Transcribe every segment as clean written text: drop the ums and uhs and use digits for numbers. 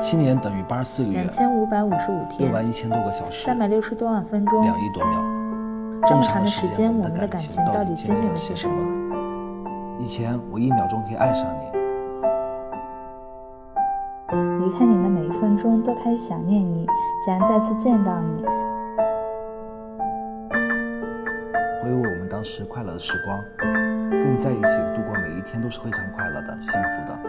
7年等于84个月 2555天 ，61000多个小时 ，360多万分钟 ，2亿多秒。 这么长的时间，我们的感情到底经历了些什么？ 以前我1秒钟可以爱上你， 离开你的每一分钟都开始想念你，想要再次见到你。 回味我们当时快乐的时光，跟你在一起度过每一天都是非常快乐的、幸福的。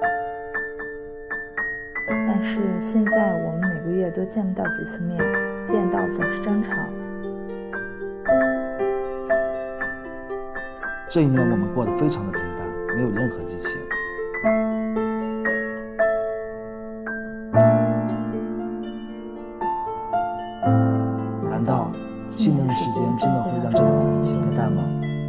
但是现在我们每个月都见不到几次面，见到总是争吵。 这1年我们过得非常的平淡，没有任何激情。难道7年的时间真的会让这段感情变淡吗？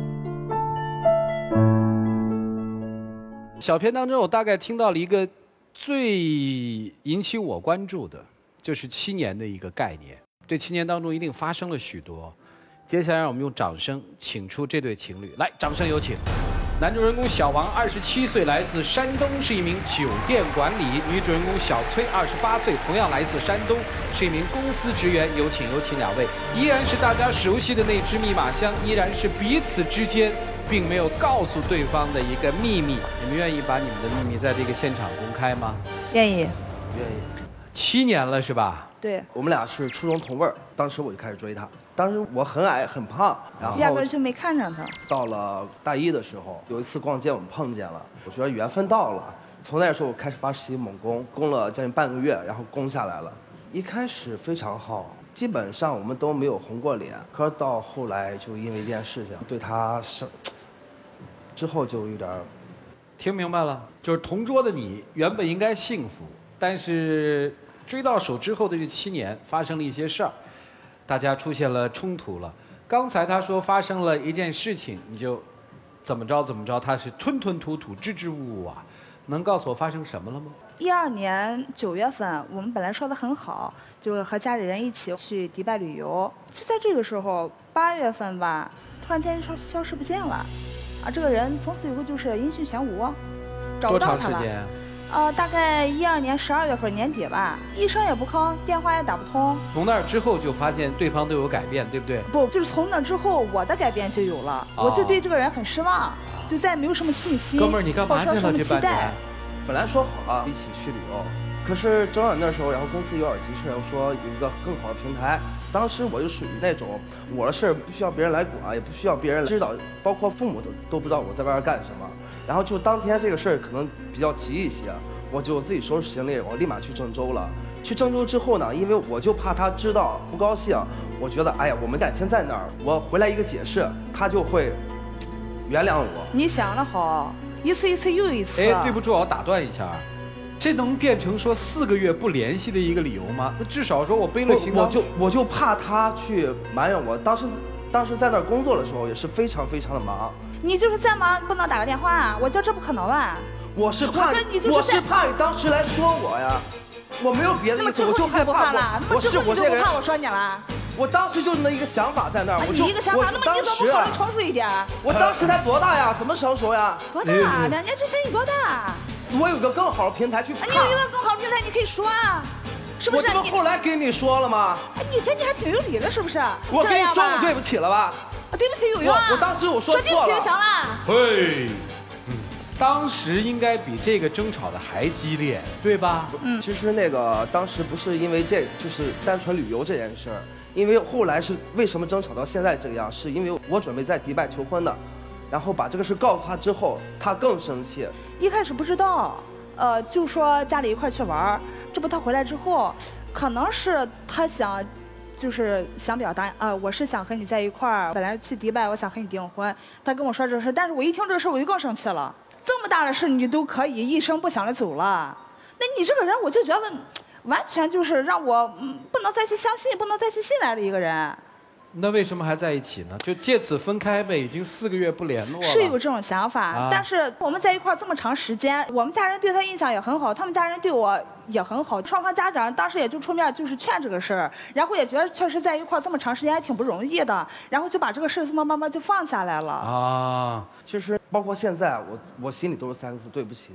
小片当中，我大概听到了一个最引起我关注的，就是7年的一个概念。这7年当中一定发生了许多。接下来让我们用掌声请出这对情侣，来，掌声有请。男主人公小王27岁，来自山东，是一名酒店管理；女主人公小崔28岁，同样来自山东，是一名公司职员。有请2位，依然是大家熟悉的那只密码箱，依然是彼此之间并没有告诉对方的一个秘密。你们愿意把你们的秘密在这个现场公开吗？ 愿意。 愿意。 7年了是吧？ 对， 我们俩是初中同辈儿，当时我就开始追她。当时我很矮很胖，然后压根就没看上她。 到了大1的时候，有一次逛街我们碰见了，我觉得缘分到了。从那时候我开始发实习猛攻，攻了将近半个月，然后攻下来了。一开始非常好，基本上我们都没有红过脸。可是到后来就因为一件事情，对她之后就有点听明白了，就是同桌的你原本应该幸福，但是追到手之后的这7年发生了一些事儿，大家出现了冲突了。刚才他说发生了一件事情，你就怎么着，他是吞吞吐吐、支支吾吾啊，能告诉我发生什么了吗 ？12年9月份，我们本来说的很好，就是和家里人一起去迪拜旅游。就在这个时候，8月份吧，突然间消失不见了，啊，这个人从此以后就是音讯全无，找不到他了。 多长时间？ 大概12年12月份年底吧，一声也不吭，电话也打不通。 从那之后就发现对方都有改变，对不对？ 不，就是从那之后我的改变就有了，我就对这个人很失望，就再也没有什么信心。 哥们儿，你干嘛去了这半年？ 本来说好了一起去旅游，可是正好那时候，然后公司有点急事，说有一个更好的平台。当时我就属于那种我的事不需要别人来管，也不需要别人知道，包括父母都不知道我在外边干什么。然后就当天这个事儿可能比较急一些，我就自己收拾行李，我立马去郑州了。去郑州之后呢，因为我就怕他知道不高兴，我觉得哎呀，我们感情在那儿，我回来一个解释，他就会原谅我。 你想得好，一次又一次。 哎，对不住，我打断一下，这能变成说4个月不联系的一个理由吗？那至少说我背了行囊， 我就怕他去埋怨我。当时在那儿工作的时候也是非常的忙。 你就是再忙不能打个电话啊？我觉得这不可能吧？ 我是怕你当时来说我呀，我没有别的意思，我就害怕我这个人。 怕我说你了？ 我当时就那一个想法在那儿， 你一个想法，那么你怎么不考虑成熟一点？ 我当时才多大呀？怎么成熟呀？ 多大？2年之前你多大？ 我有个更好的平台去看。 你有一个更好的平台，你可以说啊，是不是？ 我这不后来跟你说了吗？ 哎，你这你还挺有理的，是不是？ 我跟你说我对不起了吧？ 对不起有用啊！ 我当时我说错了。 说对不起就行了。 嘿，当时应该比这个争吵的还激烈，对吧？ 其实那个当时不是因为就是单纯旅游这件事儿，因为后来是为什么争吵到现在这个样，是因为我准备在迪拜求婚的，然后把这个事告诉他之后，他更生气。 一开始不知道，就说家里一块去玩，这不他回来之后，可能是他想。就是想表达我是想和你在一块儿。本来去迪拜，我想和你订婚。他跟我说这事，但是我一听这事，我就更生气了。这么大的事你都可以一声不响的走了，那你这个人，我就觉得完全就是让我不能再去相信，不能再去信赖的一个人。 那为什么还在一起呢？就借此分开呗，已经4个月不联络了。 是有这种想法，但是我们在一块这么长时间，我们家人对他印象也很好，他们家人对我也很好，双方家长当时也就出面就是劝这个事儿，然后也觉得确实在一块这么长时间还挺不容易的，然后就把这个事这么慢慢就放下来了。 其实包括现在我心里都是3个字：对不起。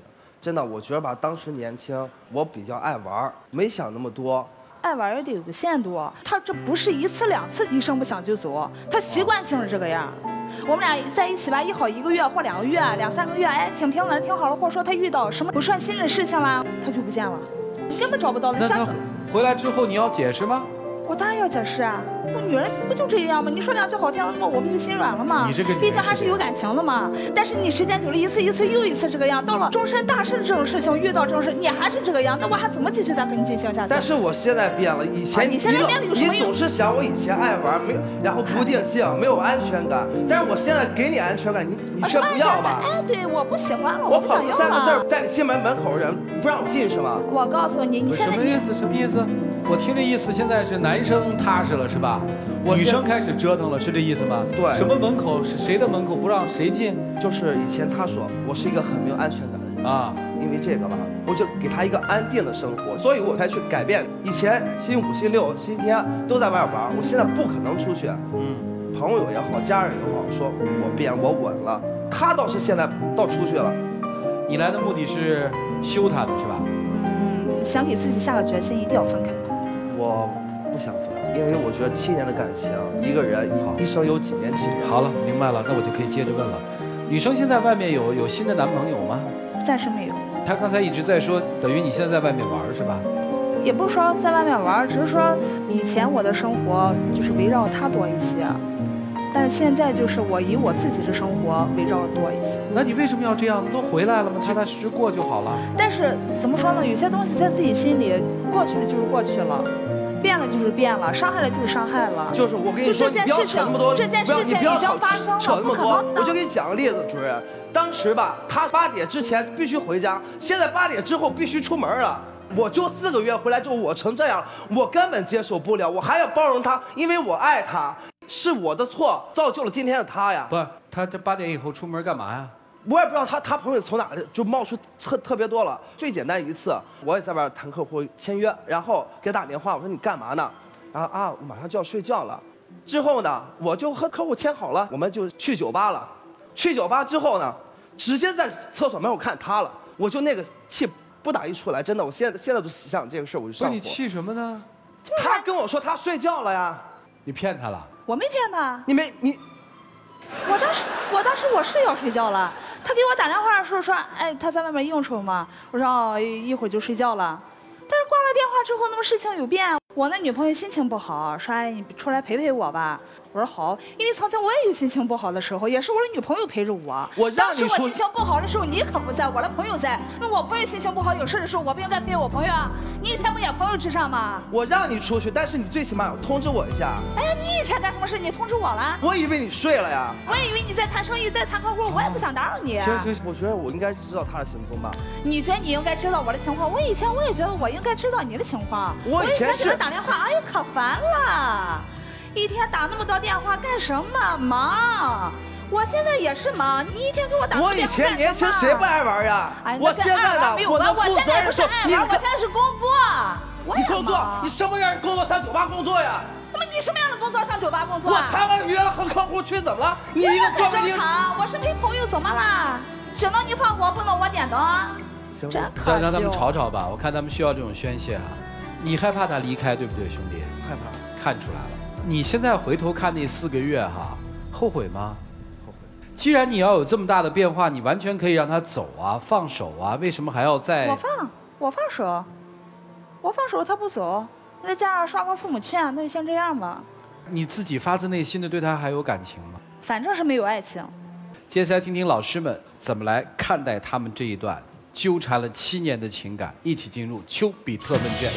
真的，我觉得吧，当时年轻，我比较爱玩，没想那么多。 爱玩也得有个限度，他这不是1次2次，一声不响就走，他习惯性是这个样。我们俩在一起吧，一好1个月或2个月、2、3个月，哎，挺平稳，挺好了。或者说他遇到什么不顺心的事情啦，他就不见了，你根本找不到。 那他回来之后你要解释吗？ 我当然要解释啊，我女人不就这样吗？你说2句好听的，那我不就心软了吗？ 你这个毕竟还是有感情的嘛。但是你时间久了，一次又一次这个样，到了终身大事这种事情，遇到这种事，你还是这个样，那我还怎么继续再和你进行下去？ 但是我现在变了，以前你现在变了有什么用？ 你总是想我以前爱玩，没有，然后不定性，没有安全感。但是我现在给你安全感，你却不要吧？ 哎，对，我不喜欢了， 我不想要了。 3个字在你心门口人不让我进是吗？ 我告诉你，你现在什么意思？什么意思？我听这意思，现在是男生踏实了是吧？女生开始折腾了，是这意思吗？ 对。 什么门口是谁的门口不让谁进？ 就是以前他说我是一个很没有安全感的人啊，因为这个吧，我就给他一个安定的生活，所以我才去改变。以前星期5、星期6、星期天都在外边玩，我现在不可能出去。朋友也好，家人也好，说我变，我稳了。他倒是现在倒出去了。 你来的目的是修他的是吧？ 想给自己下个决心，一定要分开。 我不想分，因为我觉得7年的感情，一个人一生有几年情。 好了，明白了，那我就可以接着问了。女生现在外面有新的男朋友吗？ 暂时没有。 她刚才一直在说，等于你现在在外面玩是吧？ 也不是说在外面玩，只是说以前我的生活就是围绕他多一些，但是现在就是我以我自己的生活围绕多一些。 那你为什么要这样呢？都回来了吗？踏踏实实过就好了。 但是怎么说呢？有些东西在自己心里，过去了就是过去了。变了就是变了，伤害了就是伤害了。 就是我跟你说，你不要扯那么多， 这件事情已经发生了， 扯那么多。我就给你讲个例子，主任，当时吧，他8点之前必须回家，现在8点之后必须出门了。我就4个月回来之后，我成这样，我根本接受不了，我还要包容他，因为我爱他，是我的错造就了今天的他呀。 不，他这8点以后出门干嘛呀？ 我也不知道他朋友从哪就冒出特别多了。最简单一次，我也在外谈客户签约，然后给他打电话，我说你干嘛呢？然后啊，我马上就要睡觉了。之后呢，我就和客户签好了，我们就去酒吧了。去酒吧之后呢，直接在厕所门口看他了，我就那个气不打一处来，真的，我现在都想这个事，我就上火。 你气什么呢？ 他跟我说他睡觉了呀。 你骗他了？ 我没骗他。 你。 我当时我是要睡觉了，他给我打电话的时候说，哎，他在外面应酬嘛，我说哦，一会儿就睡觉了。但是挂了电话之后，那么事情有变，我那女朋友心情不好，说哎，你出来陪陪我吧。我说好，因为曾经我也有心情不好的时候，也是我的女朋友陪着我。 我让你当时我心情不好的时候，你可不在，我的朋友在。那我朋友心情不好有事的时候，我不应该陪我朋友啊？你以前不也朋友至上吗？ 我让你出去，但是你最起码要通知我一下。 哎，你以前干什么事你通知我了？ 我以为你睡了呀。 我以为你在谈生意，在谈客户，我也不想打扰你。 行，我觉得我应该知道他的行踪吧。 你觉得你应该知道我的情况？我以前我也觉得我应该知道你的情况。 我以前给他打电话，哎呦可烦了。一天打那么多电话干什么？忙，我现在也是忙。你一天给我打那么多电话干什么？ 我以前年轻谁不爱玩呀？ 哎， 我现在呢，我能负责任说， 我现在是工作。 你工作，你什么样的工作上酒吧工作呀？ 那么你什么样的工作上酒吧工作？ 我台湾约了和客户去，怎么了？你一个很正常，我是陪朋友，怎么啦？只能你放火，不能我点灯。 行， 真可让他们吵吵吧，我看他们需要这种宣泄啊。你害怕他离开，对不对，兄弟？ 害怕， 看出来了。你现在回头看那4个月哈，后悔吗？后悔。既然你要有这么大的变化，你完全可以让他走啊，放手啊，为什么还要再？ 我放手，他不走，再加上双方父母劝，那就先这样吧。 你自己发自内心的对他还有感情吗？ 反正是没有爱情。 接下来听听老师们怎么来看待他们这一段纠缠了7年的情感，一起进入丘比特问卷。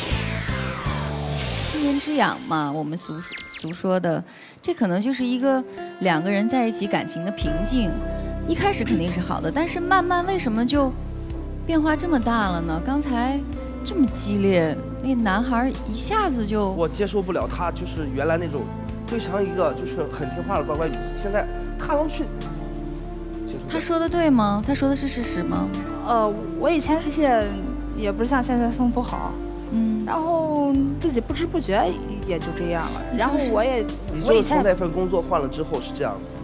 7年之痒嘛，我们俗说的，这可能就是一个2个人在一起感情的瓶颈。一开始肯定是好的，但是慢慢为什么就变化这么大了呢？刚才这么激烈，那男孩一下子就…… 我接受不了他，就是原来那种非常一个就是很听话的乖乖女，现在他能去。 他说的对吗？他说的是事实吗？ 我以前这些也不是像现在这么不好。然后自己不知不觉也就这样了。然后我以前从那份工作换了之后是这样的。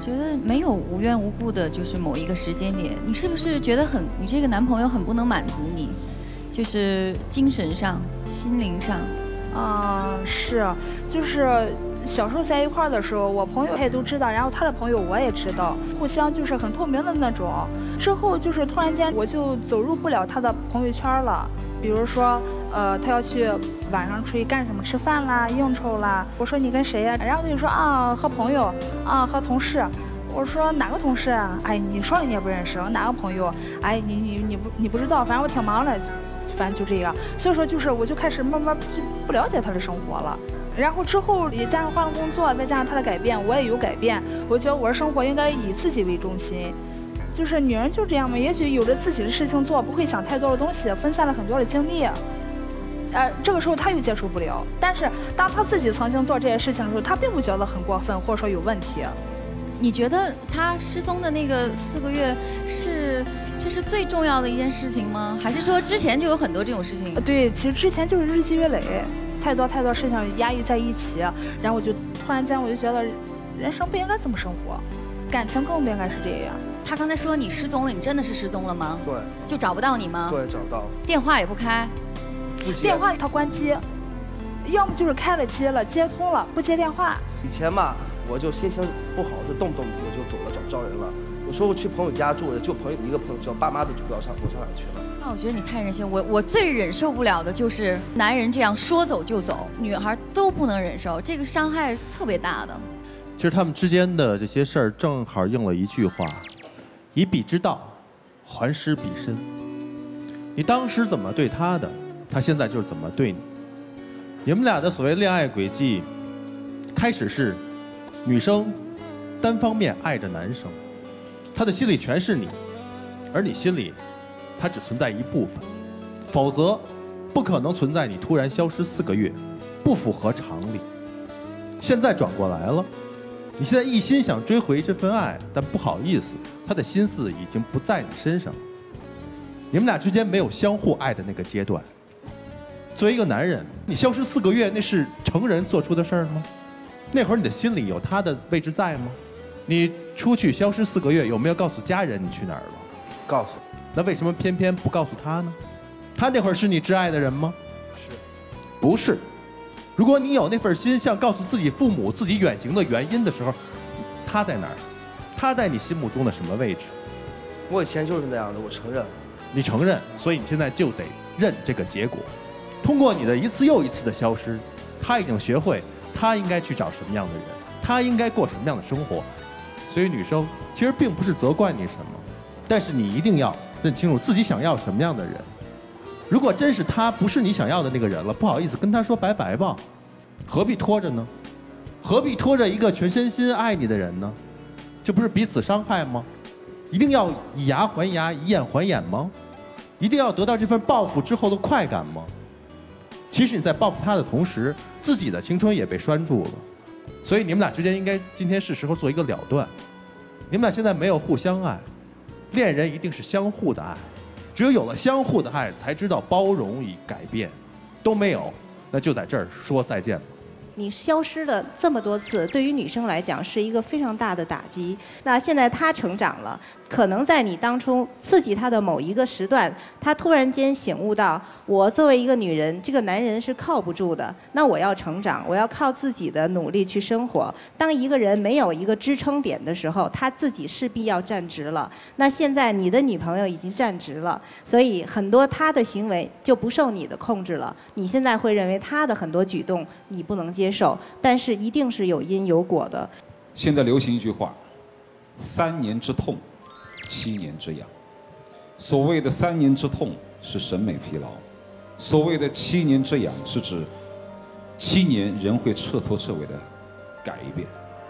觉得没有无缘无故的，就是某一个时间点，你是不是觉得你这个男朋友很不能满足你，就是精神上、心灵上？ 是，就是小时候在一块儿的时候，我朋友他也都知道，然后他的朋友我也知道，互相就是很透明的那种。之后就是突然间我就走入不了他的朋友圈了，比如说他要去晚上出去干什么，吃饭啦、应酬啦。我说你跟谁呀？然后他就说和朋友和同事。我说哪个同事啊？哎，你说了你也不认识，哪个朋友？哎，你不知道，反正我挺忙的，反正就这样。所以说就是我就开始慢慢就不了解他的生活了。然后之后也加上换了工作，再加上他的改变，我也有改变。我觉得我的生活应该以自己为中心。就是女人就这样嘛，也许有着自己的事情做，不会想太多的东西，分散了很多的精力。这个时候他又接受不了。但是当他自己曾经做这些事情的时候，他并不觉得很过分，或者说有问题。 你觉得他失踪的那个4个月这是最重要的一件事情吗？还是说之前就有很多这种事情？ 对，其实之前就是日积月累，太多事情压抑在一起，然后我就突然间我就觉得，人生不应该这么生活，感情更不应该是这样。 他刚才说你失踪了，你真的是失踪了吗？ 对。 就找不到你吗？ 对，找不到。 电话也不开？ 不接。 电话他关机，要么就是开了机了，接通了，不接电话。 以前吧，我就心情不好，就动不动我就走了，找不着人了。有时候去朋友家住，就一个朋友，叫爸妈都不知道我上哪去了。 那我觉得你太任性，我最忍受不了的就是男人这样说走就走，女孩都不能忍受，这个伤害特别大的。 其实他们之间的这些事儿，正好应了一句话：以彼之道，还施彼身。你当时怎么对他的，他现在就是怎么对你。你们俩的所谓恋爱轨迹，开始是女生单方面爱着男生，他的心里全是你，而你心里他只存在一部分，否则不可能存在你突然消失4个月，不符合常理。现在转过来了，你现在一心想追回这份爱，但不好意思，他的心思已经不在你身上了。你们俩之间没有相互爱的那个阶段。作为一个男人，你消失4个月，那是成人做出的事儿吗？那会儿你的心里有他的位置在吗？你出去消失4个月，有没有告诉家人你去哪儿了？ 告诉。 那为什么偏偏不告诉他呢？他那会儿是你挚爱的人吗？ 是。 不是。如果你有那份心，想告诉自己父母自己远行的原因的时候，他在哪儿？他在你心目中的什么位置？ 我以前就是那样的，我承认。 你承认，所以你现在就得认这个结果。通过你的一次又一次的消失，他已经学会他应该去找什么样的人，他应该过什么样的生活。所以女生其实并不是责怪你什么，但是你一定要认清楚自己想要什么样的人。如果真是他不是你想要的那个人了，不好意思跟他说拜拜吧，何必拖着呢？何必拖着一个全身心爱你的人呢？这不是彼此伤害吗？一定要以牙还牙，以眼还眼吗？一定要得到这份报复之后的快感吗？其实你在报复他的同时，自己的青春也被拴住了。所以你们俩之间应该今天是时候做一个了断。你们俩现在没有互相爱，恋人一定是相互的爱，只有有了相互的爱，才知道包容与改变。都没有，那就在这儿说再见吧。 你消失了这么多次，对于女生来讲是一个非常大的打击。那现在她成长了，可能在你当初刺激她的某一个时段，她突然间醒悟到，我作为一个女人，这个男人是靠不住的，那我要成长，我要靠自己的努力去生活。当一个人没有一个支撑点的时候，他自己势必要站直了。那现在你的女朋友已经站直了，所以很多她的行为就不受你的控制了。你现在会认为她的很多举动你不能接受，但是一定是有因有果的。 现在流行一句话：3年之痛，7年之痒。所谓的3年之痛是审美疲劳，所谓的7年之痒是指7年人会彻头彻尾的改变。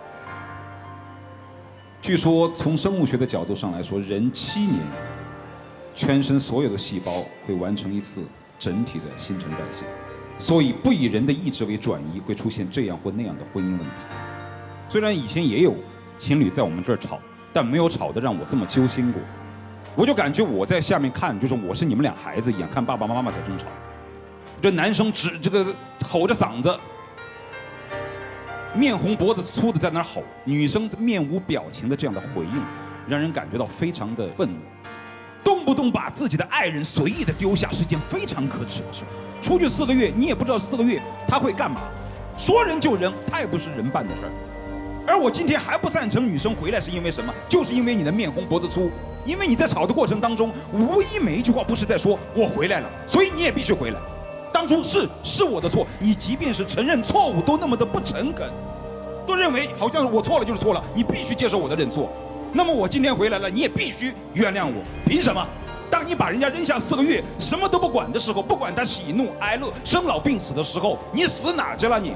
据说从生物学的角度上来说，人7年全身所有的细胞会完成一次整体的新陈代谢。所以不以人的意志为转移，会出现这样或那样的婚姻问题。虽然以前也有情侣在我们这儿吵，但没有吵得让我这么揪心过。我就感觉我在下面看，就是我是你们俩孩子一样，看爸爸妈妈在争吵。这男生这个吼着嗓子， 面红脖子粗的在那儿吼，女生面无表情的这样的回应，让人感觉到非常的愤怒。动不动把自己的爱人随意的丢下是件非常可耻的事。出去4个月，你也不知道4个月他会干嘛，说人就人，太不是人办的事儿。而我今天还不赞成女生回来，是因为什么？就是因为你的面红脖子粗，因为你在吵的过程当中，无疑每一句话不是在说我回来了，所以你也必须回来。当初是我的错，你即便是承认错误，都那么的不诚恳，都认为好像是我错了就是错了，你必须接受我的认错。那么我今天回来了，你也必须原谅我，凭什么？当你把人家扔下4个月，什么都不管的时候，不管他喜怒哀乐、生老病死的时候，你死哪去了你？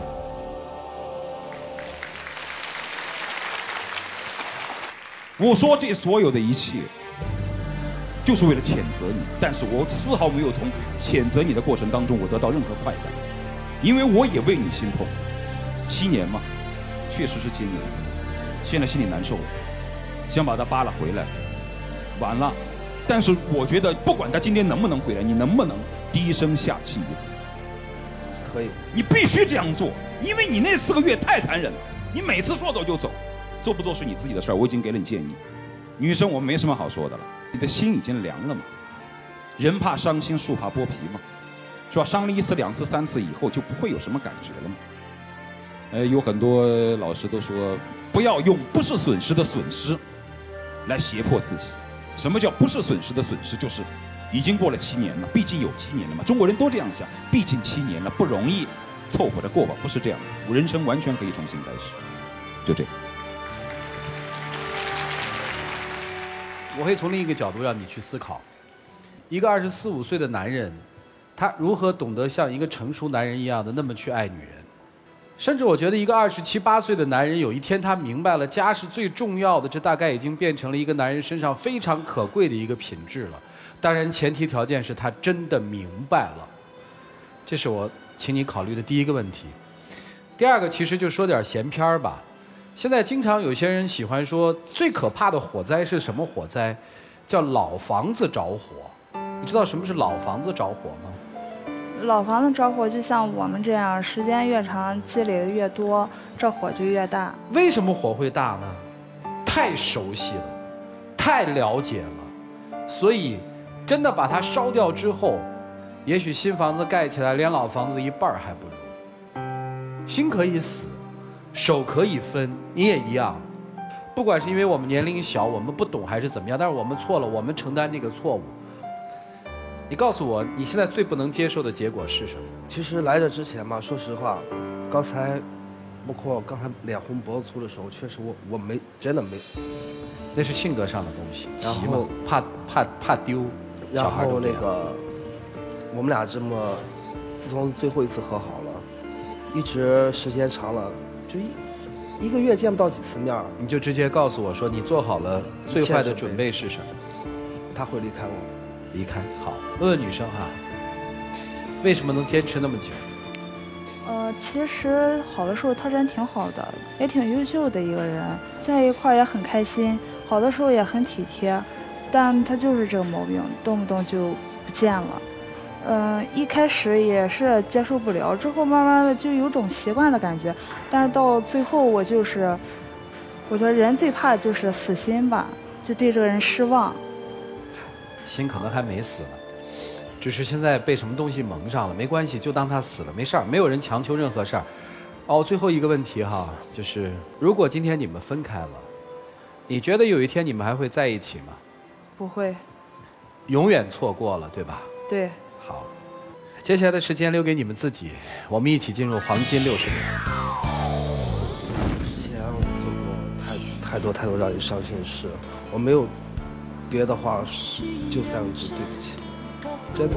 我说这所有的一切，就是为了谴责你，但是我丝毫没有从谴责你的过程当中我得到任何快感，因为我也为你心痛。7年嘛，确实是7年，现在心里难受了。想把他扒拉回来，完了。但是我觉得，不管他今天能不能回来，你能不能低声下气一次？ 可以。 你必须这样做，因为你那4个月太残忍了。你每次说走就走，做不做是你自己的事儿。我已经给了你建议。女生，我没什么好说的了。你的心已经凉了嘛？人怕伤心，树怕剥皮嘛，是吧？伤了1次、2次、3次以后，就不会有什么感觉了嘛。有很多老师都说，不要用不是损失的损失来胁迫自己。什么叫不是损失的损失？就是已经过了7年了，毕竟有7年了嘛。中国人都这样想，毕竟7年了，不容易，凑合着过吧。不是这样的，人生完全可以重新开始，就这样。 我会从另一个角度让你去思考，一个24、25岁的男人，他如何懂得像一个成熟男人一样的那么去爱女人？甚至我觉得一个27、28岁的男人，有一天他明白了家是最重要的，这大概已经变成了一个男人身上非常可贵的一个品质了。当然，前提条件是他真的明白了。这是我请你考虑的第一个问题。第二个，其实就说点闲篇儿吧。现在经常有些人喜欢说，最可怕的火灾是什么火灾？叫老房子着火。你知道什么是老房子着火吗？ 老房子着火就像我们这样，时间越长，积累的越多，这火就越大。 为什么火会大呢？太熟悉了，太了解了，所以真的把它烧掉之后，也许新房子盖起来连老房子的1半还不如。心可以死，手可以分，你也一样。不管是因为我们年龄小，我们不懂还是怎么样，但是我们错了，我们承担这个错误。你告诉我，你现在最不能接受的结果是什么？ 其实来这之前嘛，说实话，刚才，包括刚才脸红脖子粗的时候，确实我没真的没。 那是性格上的东西，急嘛，怕丢。 然后那个，我们俩这么，自从最后一次和好了，一直时间长了，就一个月见不到几次面。 你就直接告诉我说，你做好了最坏的准备是什么？ 他会离开我。 离开好，问问女生哈，为什么能坚持那么久？ 其实好的时候他人挺好的，也挺优秀的一个人，在一块也很开心，好的时候也很体贴，但他就是这个毛病，动不动就不见了。一开始也是接受不了，之后慢慢的就有种习惯的感觉，但是到最后我觉得人最怕的就是死心吧，就对这个人失望。 心可能还没死呢，只是现在被什么东西蒙上了，没关系，就当他死了，没事儿，没有人强求任何事儿。哦，最后一个问题哈，就是如果今天你们分开了，你觉得有一天你们还会在一起吗？ 不会。 永远错过了，对吧？ 对。 好，接下来的时间留给你们自己，我们一起进入黄金60年。 之前我做过太多让你伤心的事，我没有别的话，就3个字：对不起。真的。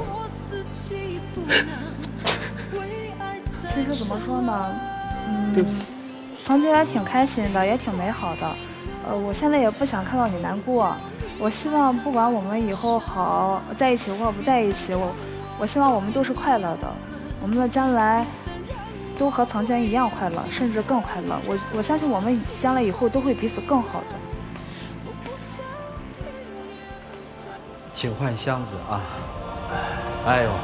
其实怎么说呢？ 对不起。 曾经也挺开心的，也挺美好的。我现在也不想看到你难过。我希望不管我们以后好在一起或者不在一起，我希望我们都是快乐的。我们的将来都和曾经一样快乐，甚至更快乐。我相信我们将来以后都会彼此更好的。 请换箱子啊！哎呦，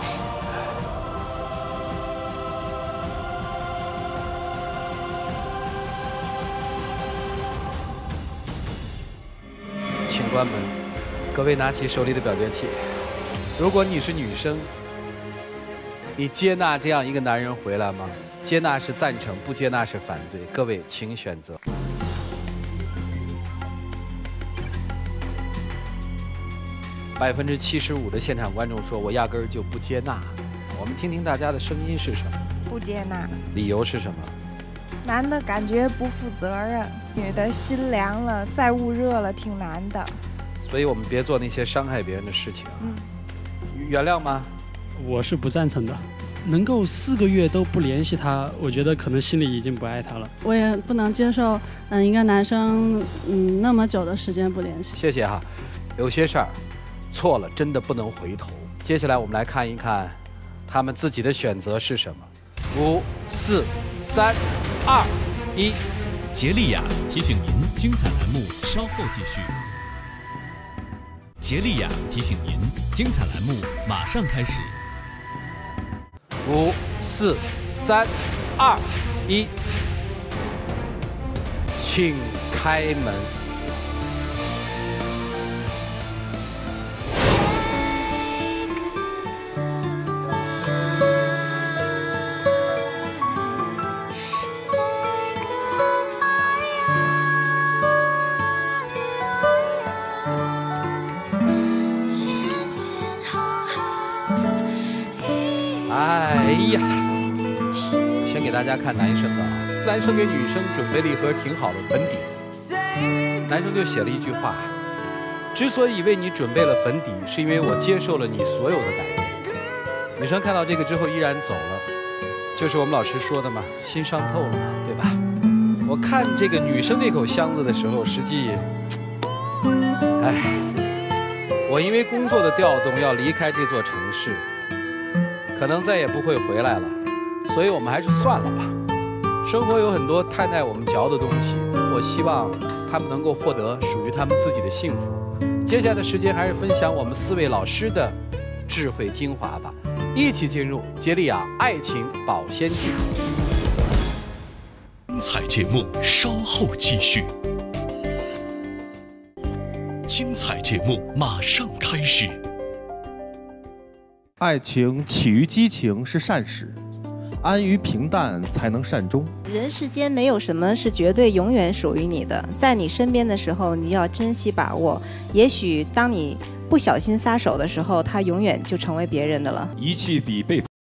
官们，各位拿起手里的表决器。如果你是女生，你接纳这样一个男人回来吗？接纳是赞成，不接纳是反对。各位请选择。75%的现场观众说，我压根儿就不接纳。我们听听大家的声音是什么？ 不接纳。 理由是什么？ 男的感觉不负责任，女的心凉了，再捂热了，挺难的。 所以我们别做那些伤害别人的事情啊。原谅吗？ 我是不赞成的。能够4个月都不联系他，我觉得可能心里已经不爱他了。 我也不能接受，一个男生那么久的时间不联系。 谢谢哈。有些事儿错了真的不能回头。接下来我们来看一看他们自己的选择是什么。5、4、3、2、1。 杰利亚提醒您，精彩栏目稍后继续。杰利亚提醒您，精彩栏目马上开始。 5、4、3、2、1，请开门。哎呀，先给大家看男生的啊，男生给女生准备了一盒挺好的粉底，男生就写了一句话：之所以为你准备了粉底，是因为我接受了你所有的改变。女生看到这个之后依然走了，就是我们老师说的嘛，心伤透了嘛，对吧？我看这个女生这口箱子的时候，实际，我因为工作的调动要离开这座城市。可能再也不会回来了，所以我们还是算了吧。生活有很多太耐我们嚼的东西，我希望他们能够获得属于他们自己的幸福。接下来的时间还是分享我们4位老师的智慧精华吧，一起进入杰利亚爱情保鲜剂。 精彩节目稍后继续，精彩节目马上开始。 爱情起于激情是善始，安于平淡才能善终。 人世间没有什么是绝对永远属于你的，在你身边的时候，你要珍惜把握。也许当你不小心撒手的时候，它永远就成为别人的了。 遗弃比被